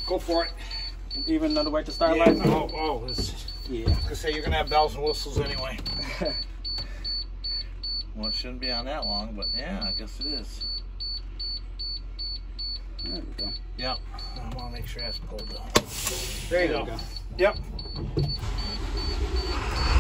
Go for it. Even another way to start lights? Oh, yeah. I was gonna say you're gonna have bells and whistles anyway. Well, it shouldn't be on that long, but yeah, I guess it is. There we go. Yep. I want to make sure that's pulled down. There you go. Yep.